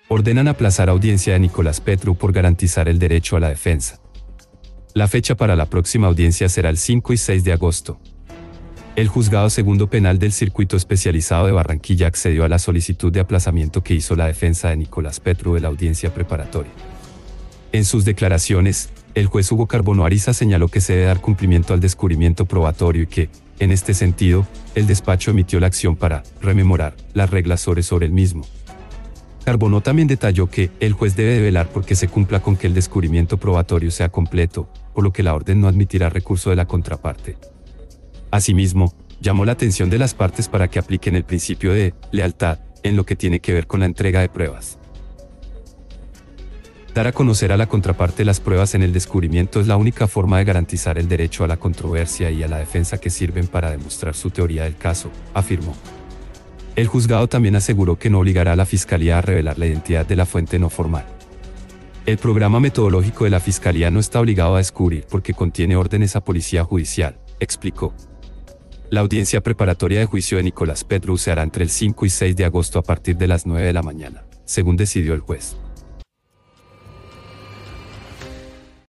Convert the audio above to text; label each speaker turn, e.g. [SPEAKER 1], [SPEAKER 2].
[SPEAKER 1] Ordenan aplazar audiencia de Nicolás Petru por garantizar el derecho a la defensa. La fecha para la próxima audiencia será el 5 y 6 de agosto. El Juzgado Segundo Penal del Circuito Especializado de Barranquilla accedió a la solicitud de aplazamiento que hizo la defensa de Nicolás Petru de la audiencia preparatoria. En sus declaraciones, el juez Hugo Carbono Ariza señaló que se debe dar cumplimiento al descubrimiento probatorio y que, en este sentido, el despacho emitió la acción para rememorar las reglas sobre el mismo. Carbono también detalló que el juez debe de velar porque se cumpla con que el descubrimiento probatorio sea completo, por lo que la orden no admitirá recurso de la contraparte. Asimismo, llamó la atención de las partes para que apliquen el principio de lealtad en lo que tiene que ver con la entrega de pruebas. Dar a conocer a la contraparte las pruebas en el descubrimiento es la única forma de garantizar el derecho a la controversia y a la defensa que sirven para demostrar su teoría del caso, afirmó. El juzgado también aseguró que no obligará a la Fiscalía a revelar la identidad de la fuente no formal. El programa metodológico de la Fiscalía no está obligado a descubrir porque contiene órdenes a policía judicial, explicó. La audiencia preparatoria de juicio de Nicolás Petru se hará entre el 5 y 6 de agosto a partir de las 9 de la mañana, según decidió el juez.